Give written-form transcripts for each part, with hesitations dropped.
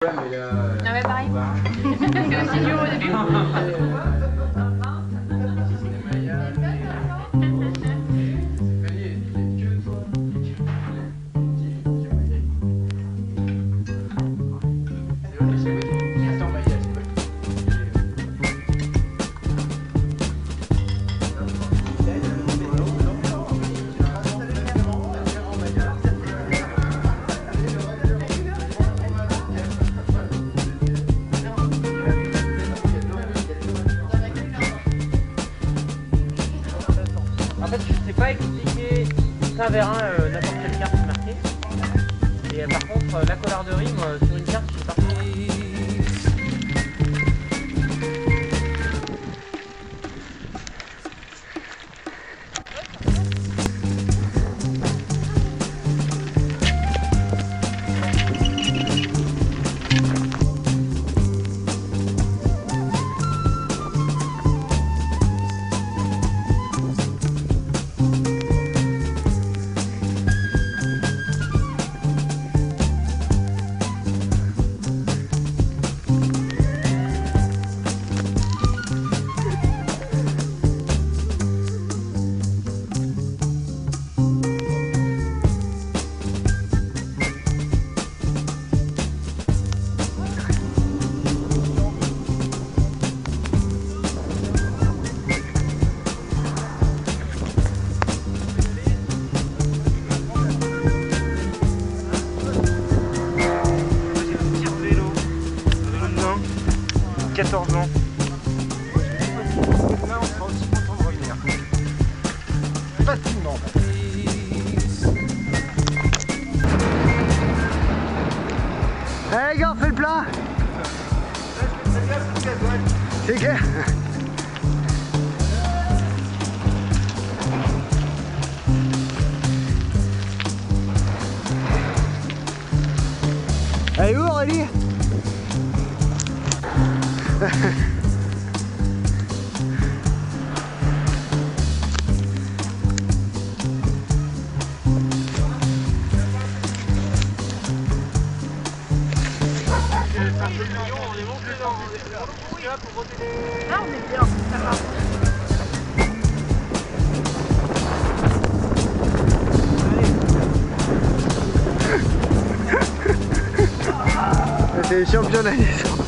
Ah ouais, pareil. C'est dur au début. En fait, je sais pas expliquer ça vers n'importe quelle carte marquée. Et par contre, la collarderie, moi, sur une carte, je sais pas. Ans. Là, on sera aussi content de revenir. Facilement. Allez les gars, on fait le plein. C'est clair. Elle est où Aurélie? Ah, on est bien, ça va. C'est les champions d'année.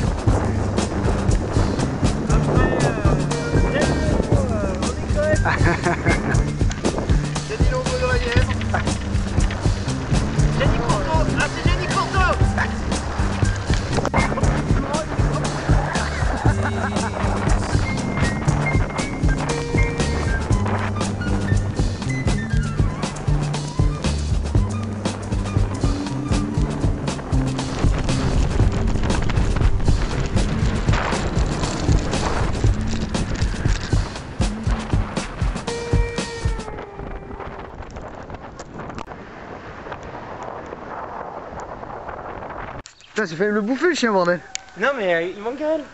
J'ai dit l'ombre de la Nièvre. J'ai dit Courtois. Ah, c'est j'ai dit Courtois. Putain, c'est fait le bouffer le chien, bordel. Non, mais il manque elle.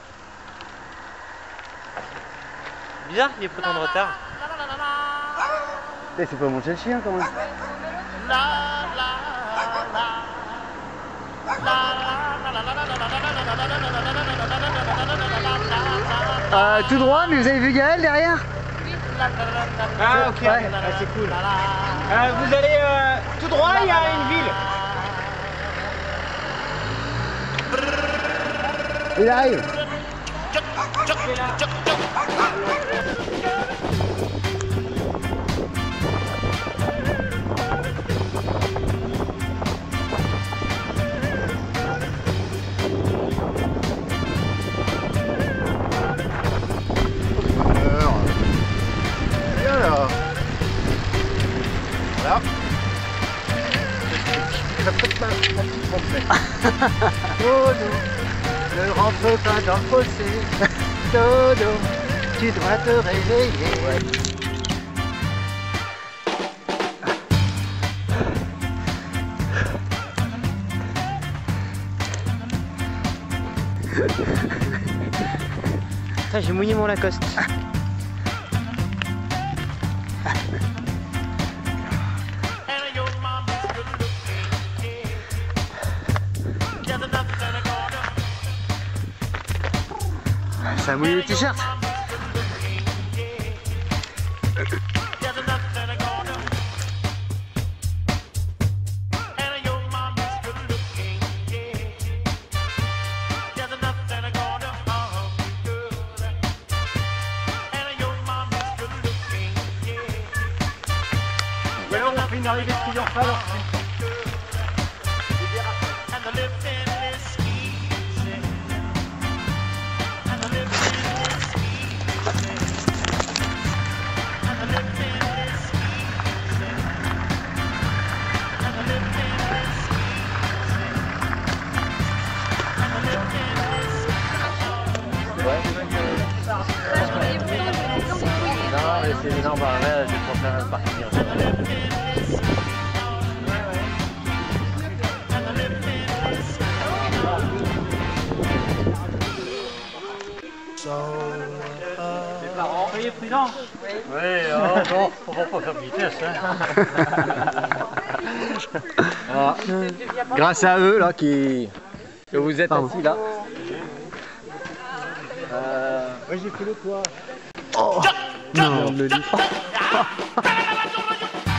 Bizarre qu'il ait pris tant de retard. C'est pas monter le chien quand même. Tout droit, mais vous avez vu Gaël derrière? Ah, ok, Ouais. ah, c'est cool. Vous allez tout droit, il y a une ville. Il arrive. Bien là. Voilà. Dodo, ne rentre pas dans le fossé. Dodo, tu dois te réveiller. Ouais. J'ai mouillé mon Lacoste. Ça mouille les t-shirts. Et alors on fait une arrivée triomphale. Non, mais c'est énorme, bah, ouais, je vais faire un partir. Les parents, soyez prudents. Oui, non, faut pas faire de vitesse. Hein. Grâce à eux là que vous êtes assis là. Ouais, j'ai fait le toit. Oh, non, on me le dit.